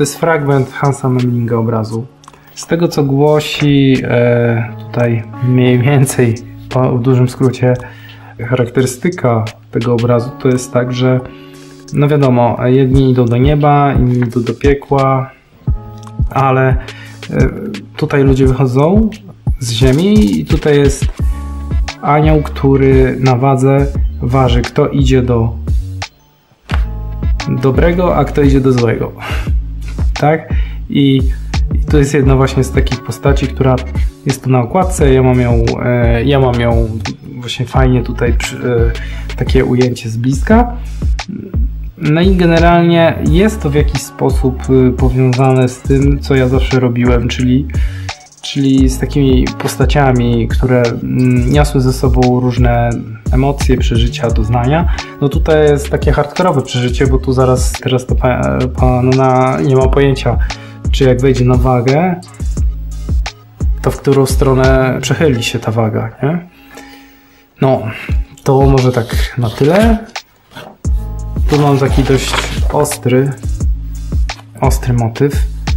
to jest fragment Hansa Memlinga obrazu. Z tego co głosi tutaj mniej więcej w dużym skrócie charakterystyka tego obrazu to jest tak, że no wiadomo, jedni idą do nieba, inni idą do piekła, ale tutaj ludzie wychodzą z ziemi i tutaj jest anioł, który na wadze waży, kto idzie do dobrego, a kto idzie do złego. Tak? I to jest jedna właśnie z takich postaci, która jest tu na okładce. Ja mam ją właśnie fajnie tutaj takie ujęcie z bliska. No i generalnie jest to w jakiś sposób powiązane z tym, co ja zawsze robiłem, czyli z takimi postaciami, które niosły ze sobą różne emocje, przeżycia, doznania. No tutaj jest takie hardkorowe przeżycie, bo tu teraz to pan nie ma pojęcia, czy jak wejdzie na wagę, to w którą stronę przechyli się ta waga, nie? No, to może tak na tyle. Tu mam taki dość ostry motyw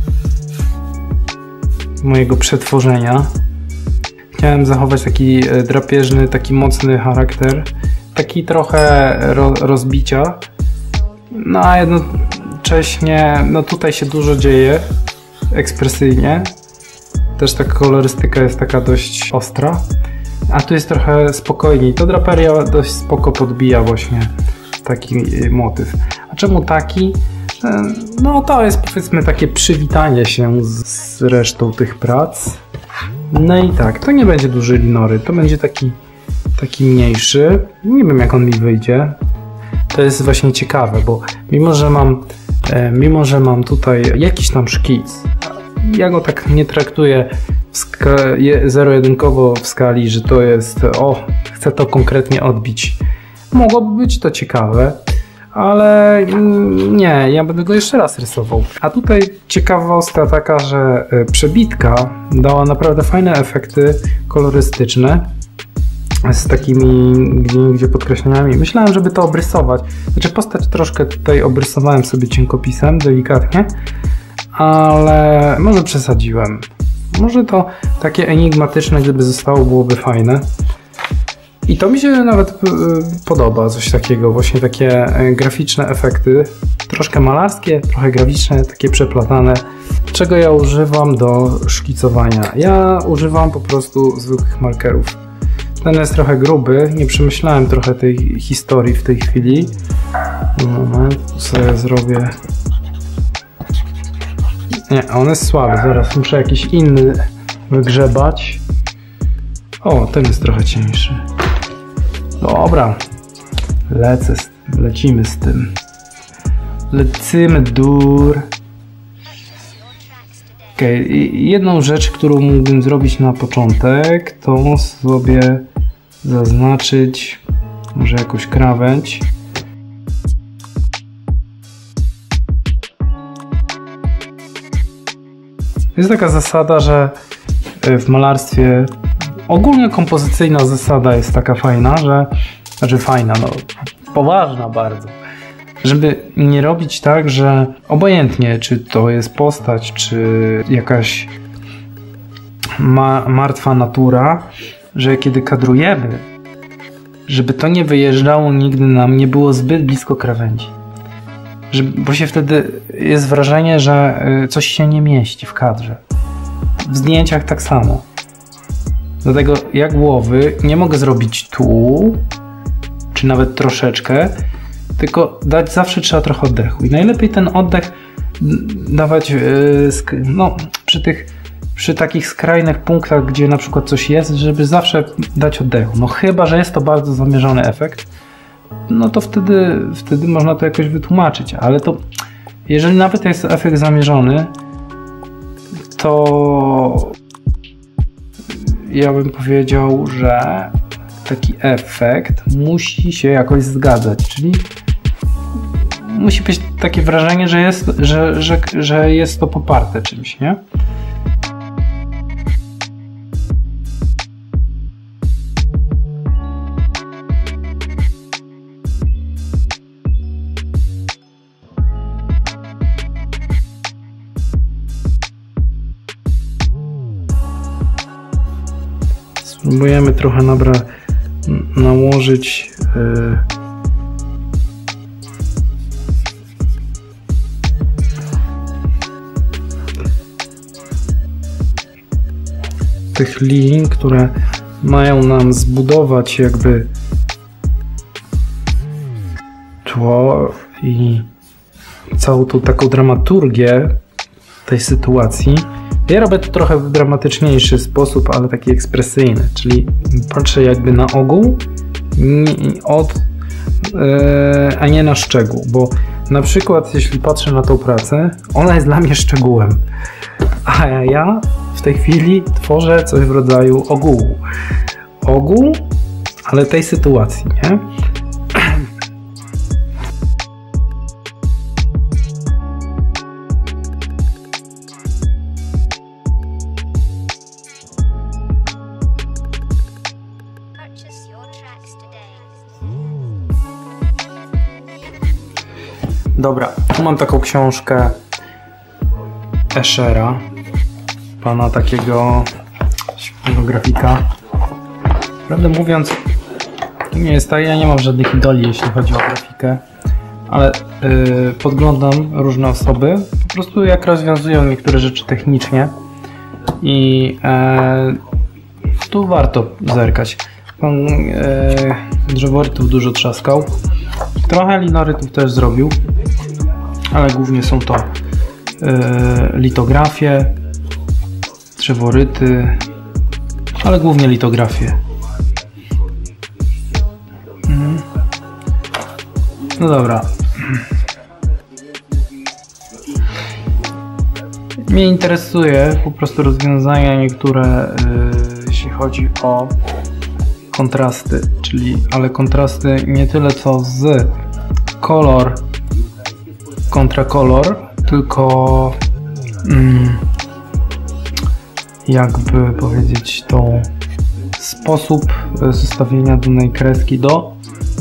mojego przetworzenia. Chciałem zachować taki drapieżny, taki mocny charakter, taki trochę rozbicia, no a jednocześnie no tutaj się dużo dzieje ekspresyjnie, też ta kolorystyka jest taka dość ostra, a tu jest trochę spokojniej. To draperia dość spoko podbija właśnie taki motyw. A czemu taki? No to jest powiedzmy takie przywitanie się z resztą tych prac. No i tak, to nie będzie duży linory, to będzie taki mniejszy. Nie wiem jak on mi wyjdzie. To jest właśnie ciekawe, bo mimo że mam tutaj jakiś tam szkic, ja go tak nie traktuję zero-jedynkowo w skali, że to jest chcę to konkretnie odbić. Mogłoby być to ciekawe, ale nie, ja będę go jeszcze raz rysował. A tutaj ciekawostka taka, że przebitka dała naprawdę fajne efekty kolorystyczne z takimi gdzie podkreśleniami. Myślałem, żeby to obrysować. Znaczy postać troszkę tutaj obrysowałem sobie cienkopisem, delikatnie, ale może przesadziłem. Może to takie enigmatyczne, gdyby zostało, byłoby fajne. I to mi się nawet podoba, coś takiego, właśnie takie graficzne efekty, troszkę malarskie, trochę graficzne, takie przeplatane. Czego ja używam do szkicowania? Ja używam po prostu zwykłych markerów. Ten jest trochę gruby, nie przemyślałem trochę tej historii w tej chwili. Moment, tu sobie zrobię... Nie, on jest słaby, zaraz muszę jakiś inny wygrzebać. O, ten jest trochę cieńszy. Dobra, lecimy z tym. Lecimy dur. Jedną rzecz, którą mógłbym zrobić na początek, to sobie zaznaczyć może jakąś krawędź. Jest taka zasada, że w malarstwie ogólnie kompozycyjna zasada jest taka fajna, poważna bardzo, żeby nie robić tak, że obojętnie czy to jest postać, czy jakaś martwa natura, że kiedy kadrujemy, żeby to nie wyjeżdżało nigdy nam, nie było zbyt blisko krawędzi. Bo się wtedy jest wrażenie, że coś się nie mieści w kadrze. W zdjęciach tak samo. Dlatego jak głowy nie mogę zrobić tu, czy nawet troszeczkę, tylko dać zawsze trzeba trochę oddechu. I najlepiej ten oddech dawać przy takich skrajnych punktach, gdzie na przykład coś jest, żeby zawsze dać oddechu. No chyba że jest to bardzo zamierzony efekt, no to wtedy można to jakoś wytłumaczyć, ale to jeżeli nawet jest efekt zamierzony, to ja bym powiedział, że taki efekt musi się jakoś zgadzać, czyli musi być takie wrażenie, że jest to poparte czymś, nie? Próbujemy trochę nałożyć tych linii, które mają nam zbudować jakby tło i całą tą taką dramaturgię tej sytuacji. Ja robię to trochę w dramatyczniejszy sposób, ale taki ekspresyjny, czyli patrzę jakby na ogół, a nie na szczegół, bo na przykład jeśli patrzę na tą pracę, ona jest dla mnie szczegółem, a ja w tej chwili tworzę coś w rodzaju ogółu. Ogół, ale tej sytuacji, nie? Dobra, tu mam taką książkę Eschera, pana takiego świetnego grafika. Prawdę mówiąc, to nie jest tak, ja nie mam żadnych idoli, jeśli chodzi o grafikę, ale podglądam różne osoby, po prostu jak rozwiązują niektóre rzeczy technicznie i tu warto zerkać. Pan drzeworytów dużo trzaskał, trochę linorytów też zrobił, ale głównie są to litografie, drzeworyty, ale głównie litografie. No dobra. Mnie interesuje po prostu rozwiązania niektóre, jeśli chodzi o kontrasty, ale kontrasty nie tyle co z kolor kontra kolor, tylko jakby powiedzieć to sposób zestawienia danej kreski do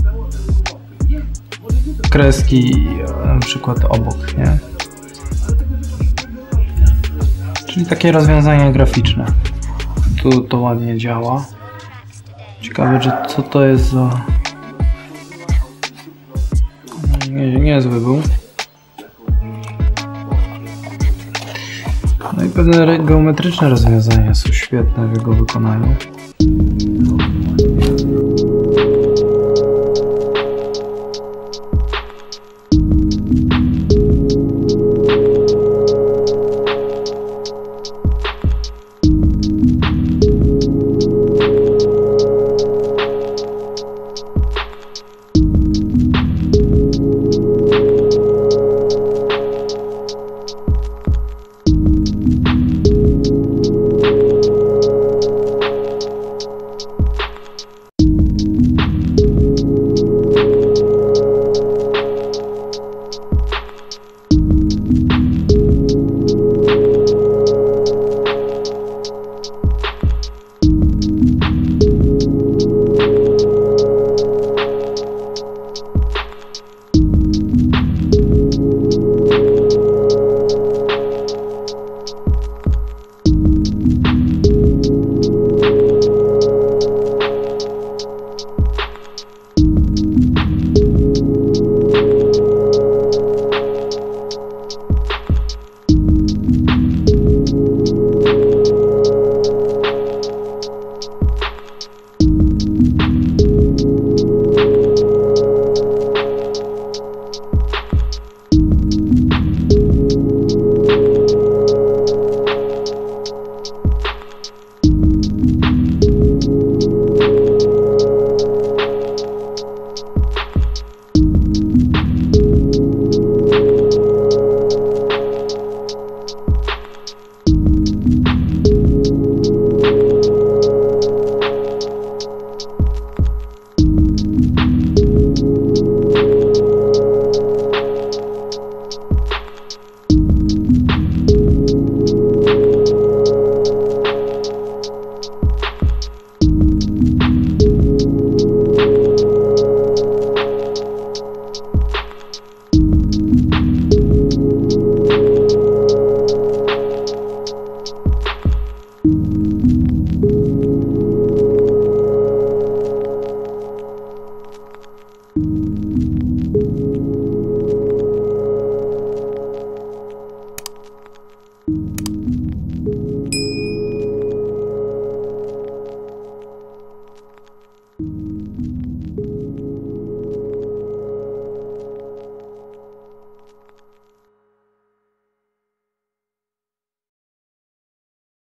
kreski na przykład obok, nie? Czyli takie rozwiązania graficzne. Tu to ładnie działa. Ciekawe, co to jest za... Niezły był. No i pewne geometryczne rozwiązania są świetne w jego wykonaniu.